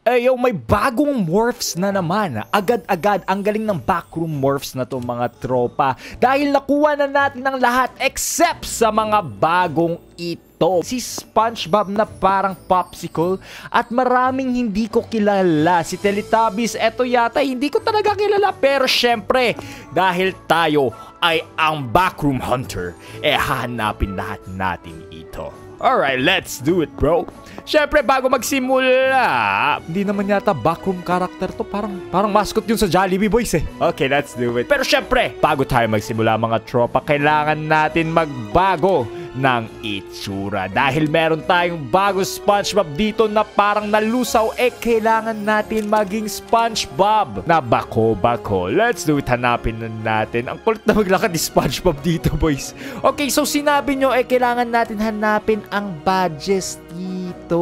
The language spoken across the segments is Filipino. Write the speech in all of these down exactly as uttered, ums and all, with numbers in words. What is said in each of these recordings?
Eh, yo, may bagong morphs na naman. Agad-agad, ang galing ng backroom morphs na to mga tropa. Dahil nakuha na natin ang lahat except sa mga bagong ito. Si SpongeBob na parang popsicle at maraming hindi ko kilala. Si Teletubbies, eto yata hindi ko talaga kilala. Pero syempre, dahil tayo ay ang backroom hunter, eh hahanapin lahat natin ito. Alright, let's do it, bro. Syempre, bago magsimula, hindi naman yata backroom character to. Parang, parang mascot yun sa Jollibee Boys eh. Okay, let's do it. Pero syempre, bago tayo magsimula mga tropa, kailangan natin magbago ng itsura. Dahil meron tayong bago SpongeBob dito na parang nalusaw, eh kailangan natin maging SpongeBob na bako-bako. Let's do it. Hanapin na natin. Ang kulit na maglakad ni SpongeBob dito, boys. Okay, so sinabi nyo, eh kailangan natin hanapin ang badges dito.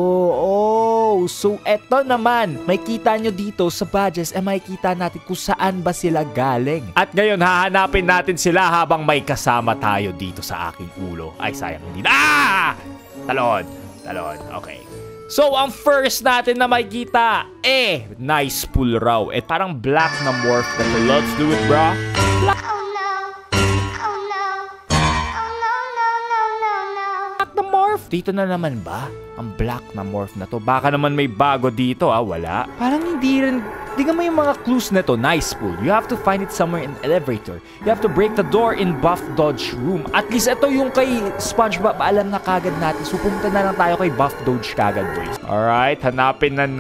Oh, so eto naman. May kita nyo dito sa badges, eh makikita natin kung saan ba sila galing. At ngayon, hahanapin natin sila habang may kasama tayo dito sa aking ulo. Ay, sayang hindi. Ah! Talon. Talon. Okay. So, ang first natin na makikita, eh, nice pool raw. Eh, parang black na morph na to. Let's do it, bro. Black. Oh, no. Oh, no. Oh, no, no, no, no, no. Black na morph. Dito na naman ba? Ang black na morph na to. Baka naman may bago dito, ah. Wala. Parang hindi rin. Tingnan mo yung mga clues na to. Nice pool. You have to find it somewhere in the elevator. You have to break the door in Buff Dodge room. At least ito yung kay SpongeBob. Alam na kagad natin. So pumunta na lang tayo kay Buff Dodge kagad, boys. Alright, hanapin na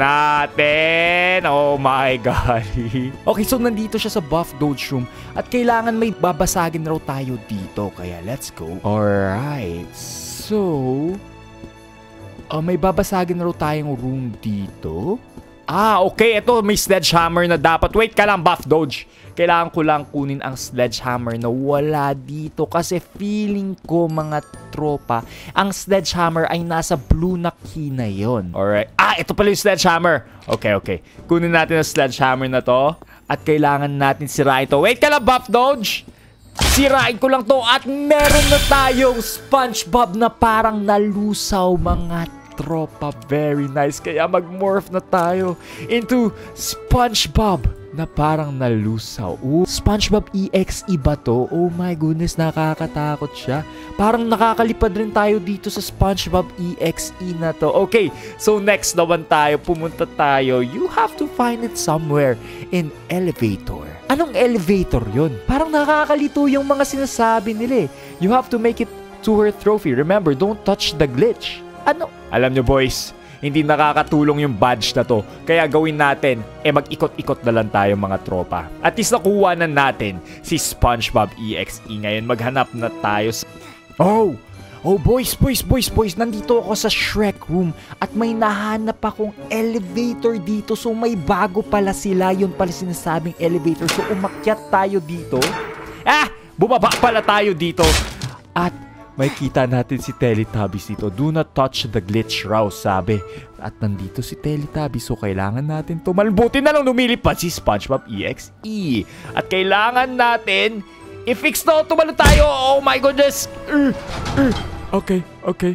natin. Oh my God. Okay, so nandito siya sa Buff Dodge room. At kailangan may babasagin raw tayo dito. Kaya let's go. Alright. So, uh, may babasagin raw tayong room dito. Ah, okay. Ito, may sledgehammer na dapat. Wait ka lang, Buff Dodge. Kailangan ko lang kunin ang sledgehammer na wala dito. Kasi feeling ko, mga tropa, ang sledgehammer ay nasa blue na key na yun. Alright. Ah, ito pala yung sledgehammer. Okay, okay. Kunin natin ang sledgehammer na to. At kailangan natin sirain ito. Wait ka lang, Buff Dodge. Sirain ko lang to. At meron na tayong SpongeBob na parang nalusaw, mga tropa. Very nice. Kaya mag-morph na tayo into SpongeBob na parang nalusaw. Ooh, SpongeBob E X E ba to? Oh my goodness, nakakatakot siya. Parang nakakalipad rin tayo dito sa SpongeBob E X E na to. Okay, so next naman tayo. Pumunta tayo. You have to find it somewhere in elevator. Anong elevator yun? Parang nakakalito yung mga sinasabi nila eh. You have to make it to her trophy. Remember, don't touch the glitch. Ano? Alam nyo, boys, hindi nakakatulong yung badge na to. Kaya gawin natin, eh mag-ikot-ikot na lang tayo mga tropa. At least nakuha na natin si SpongeBob E X E. Ngayon, maghanap na tayo sa... Oh! Oh, boys, boys, boys, boys. Nandito ako sa Shrek room. At may nahanap akong elevator dito. So, may bago pala sila. Yun pala sinasabing elevator. So, umakyat tayo dito. Ah! Bumaba pala tayo dito. At may kita natin si Teletubbies dito. Do not touch the glitch raw, sabi. At nandito si Teletubbies. So, kailangan natin to. Malbuti na lang lumilipad si SpongeBob E X E. At kailangan natin i-fix to. Tumalo tayo. Oh my goodness. Uh, uh. Okay, okay.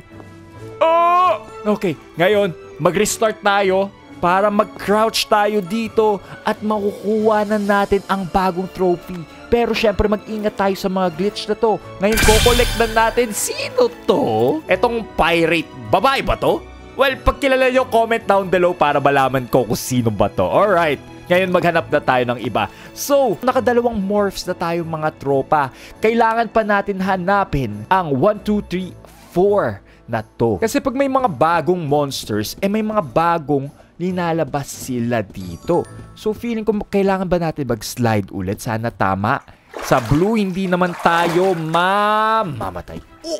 Oh! Okay, ngayon, mag-restart tayo para mag-crouch tayo dito at makukuha na natin ang bagong trophy. Pero syempre mag-ingat tayo sa mga glitch na to. Ngayon ko-collect na natin. Sino to? Etong pirate. Babae ba to? Well, pagkilala nyo, comment down below para malaman ko kung sino ba to. Alright. Ngayon maghanap na tayo ng iba. So, nakadalawang morphs na tayo mga tropa. Kailangan pa natin hanapin ang one, two, three, four na to. Kasi pag may mga bagong monsters, eh may mga bagong linalabas sila dito. So, feeling ko kailangan ba natin mag-slide ulit? Sana tama. Sa blue, hindi naman tayo mamamatay. Oh!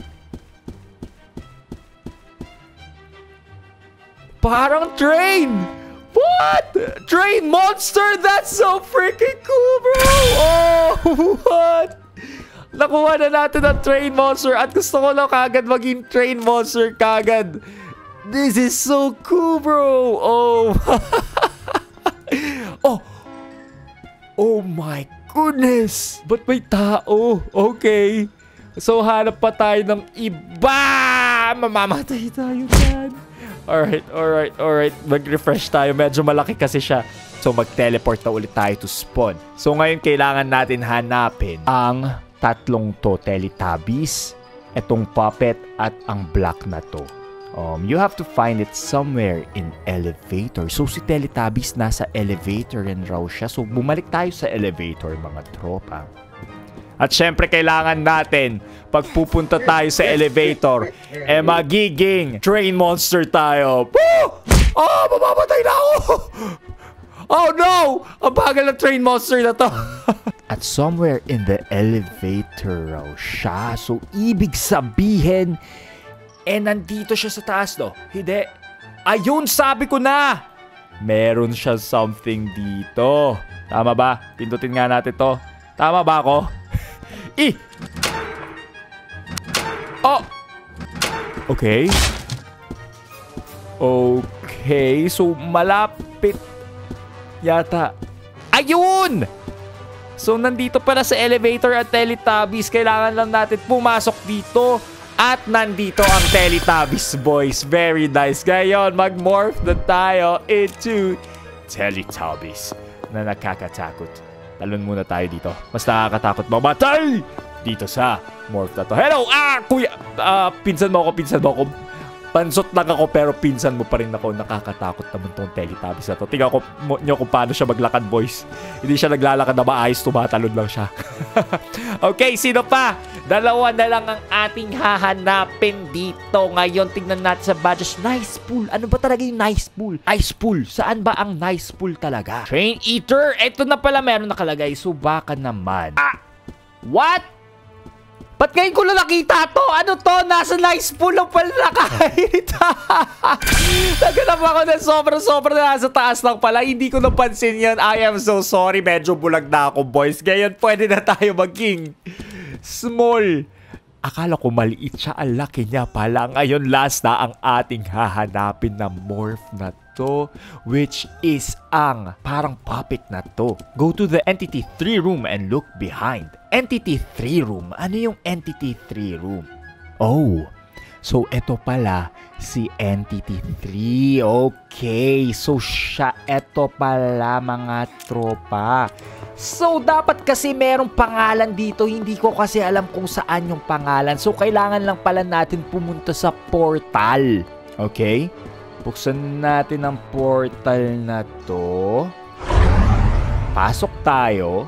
Parang train! What? Train monster? That's so freaking cool, bro! Oh, what? Nakuha na natin ang train monster at gusto ko lang kagad maging train monster kagad. This is so cool, bro! Oh! Oh! Oh my goodness! Ba't may tao? Okay. So, hanap pa tayo ng iba! Mamamatay tayo dyan. Alright, alright, alright. Mag-refresh tayo. Medyo malaki kasi siya. So, mag-teleport na ulit tayo to spawn. So, ngayon kailangan natin hanapin ang tatlong to. Teletubbies, etong puppet, at ang black na to. Um, you have to find it somewhere in elevator. So, si Teletubbies nasa elevator rin raw siya. So, bumalik tayo sa elevator, mga tropa. At syempre, kailangan natin, pag pupunta tayo sa elevator, eh magiging train monster tayo. Woo! Oh, mamamatay na ako! Oh no! Ang bagal ng train monster na to. At somewhere in the elevator raw siya. So, ibig sabihin, eh nandito siya sa taas, no? Hindi. Ayun, sabi ko na! Meron siya something dito. Tama ba? Pindutin nga natin to. Tama ba ako? Eh! Oh! Okay. Okay. So, malapit yata. Ayun! So, nandito pala sa elevator at Teletubbies. Kailangan lang natin pumasok dito. At nandito ang Teletubbies, boys. Very nice. Ngayon, mag-morph na tayo into Teletubbies na nakakatakot. Talon muna tayo dito. Mas nakakatakot mamatay dito sa morph na to. Hello! Ah! Kuya! Ah, pinsan mo ako, pinsan mo ako. Pansot lang ako pero pinsan mo pa rin ako. Nakakatakot naman tong Teletubbies na to. Tingnan ko nyo kung paano siya maglakad, boys. Hindi siya naglalakad na maayos. Tumatalon lang siya. Okay, sino pa? Dalawa na lang ang ating hahanapin dito. Ngayon, tingnan natin sa badges. Nice pool. Ano ba talaga yung nice pool? Ice pool. Saan ba ang nice pool talaga? Train Eater. Ito na pala meron nakalagay. So, baka naman. Ah! What? Ba't ngayon ko lang nakita to? Ano to? Nasa nice pool lang pala nakahita. Naganap ako na sobrang-sobrang nasa taas lang pala. Hindi ko napansin yan. I am so sorry. Medyo bulag na ako, boys. Ngayon, pwede na tayo maging small. Akala ko maliit siya. Ang laki niya pala. Ngayon, last na ang ating hahanapin na morph na to, which is ang parang puppet na to. Go to the Entity three room and look behind. Entity three room? Ano yung Entity three room? Oh, so eto pala si Entity three. Okay, so siya, eto pala mga tropa. So, dapat kasi merong pangalan dito. Hindi ko kasi alam kung saan yung pangalan. So, kailangan lang pala natin pumunta sa portal. Okay? Buksan natin ang portal na to. Pasok tayo.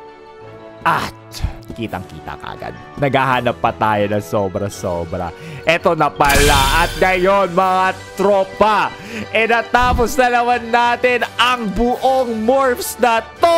At kitang-kita kagad. Naghahanap pa tayo ng sobra-sobra. Eto na pala. At ngayon, mga tropa, e natapos na naman natin ang buong morphs na to.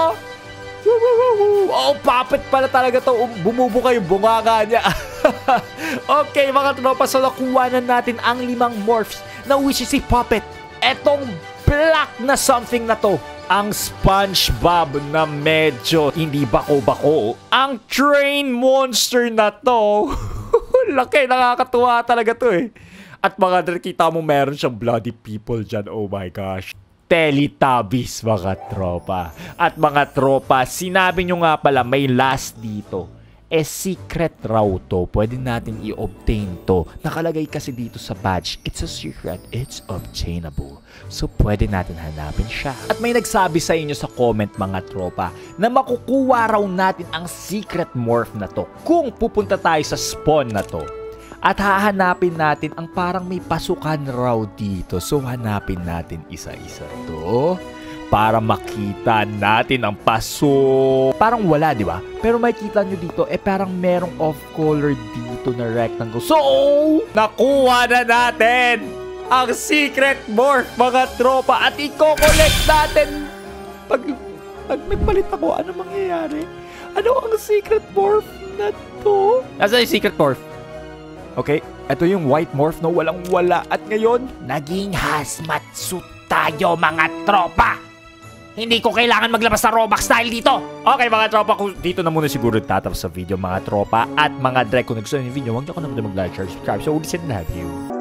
Oh, puppet pala talaga to. Bumubuka yung bunganga niya. Okay, mga tropa, so nakuha na natin ang limang morphs na which is si Puppet. Etong black na something na to, ang SpongeBob na medyo hindi bako-bako. Ang train monster na to. Laki, nakakatuwa talaga to eh. At mga dre, kita mo meron siyang bloody people dyan. Oh my gosh. Teletubbies, mga tropa. At mga tropa, sinabi nyo nga pala may last dito. Eh, secret raw to. Pwede natin i-obtain to. Nakalagay kasi dito sa badge. It's a secret. It's obtainable. So, pwede natin hanapin siya. At may nagsabi sa inyo sa comment, mga tropa, na makukuha raw natin ang secret morph na to kung pupunta tayo sa spawn na to. At hahanapin natin ang parang may pasukan raw dito. So, hanapin natin isa-isa to para makita natin ang pasok. Parang wala, di ba? Pero makikita nyo dito, eh parang merong off-color dito na rectangle. So, nakuha na natin ang secret morph, mga tropa. At i-collect natin. Pag, pag nagpalit ako, ano mangyayari? Ano ang secret morph na to? Nasa yung secret morph? Okay, ito yung white morph na walang-wala. At ngayon, naging hazmat suit tayo, mga tropa. Hindi ko kailangan maglabas sa Robux dahil dito. Okay, mga tropa, dito na muna siguro tatapos sa video, mga tropa. At mga dre, kung nagustuhan yung video, huwag niyo ko naman mag-like, share, subscribe. So, listen and have you.